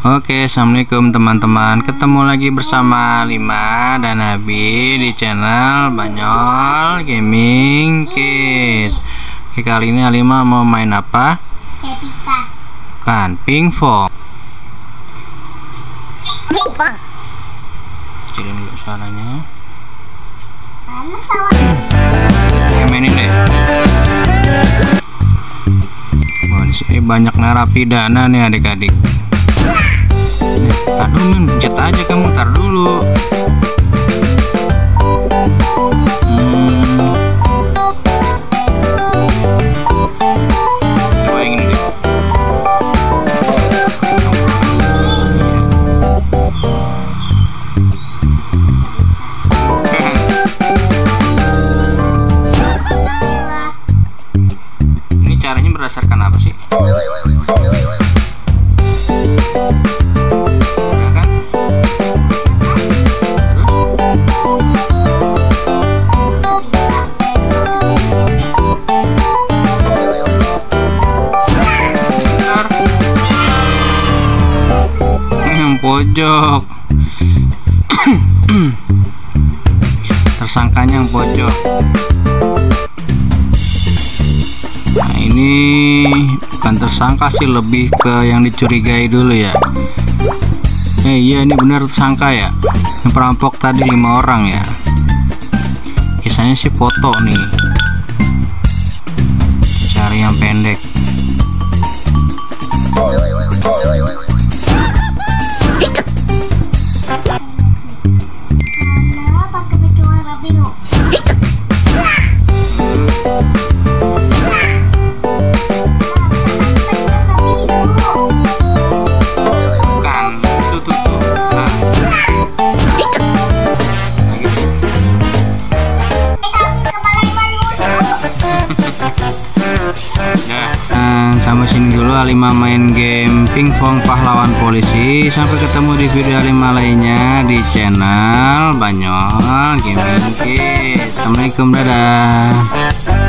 Oke, assalamualaikum teman-teman. Ketemu lagi bersama Lima dan Abi di channel Banyol Gaming Kids. Oke, kali ini Alima mau main apa? Kan pingpong. Kecilin dulu suaranya. Oke, mainin deh. Wah, di sini banyak narapidana nih adik-adik. Aduh, mencet aja kamu, tar dulu. Coba yang ini deh. Ini caranya berdasarkan apa sih? Pojok. Tersangkanya yang pojok. Nah, ini bukan tersangka sih, lebih ke yang dicurigai dulu ya. Iya, ini benar tersangka ya. Yang perampok tadi 5 orang ya. Kisahnya sih foto nih. Cari yang pendek. Sampai sini dulu Alima main game pingpong pahlawan polisi. Sampai ketemu di video Alima lainnya di channel Banyol Gaming Kids. Assalamualaikum, dadah.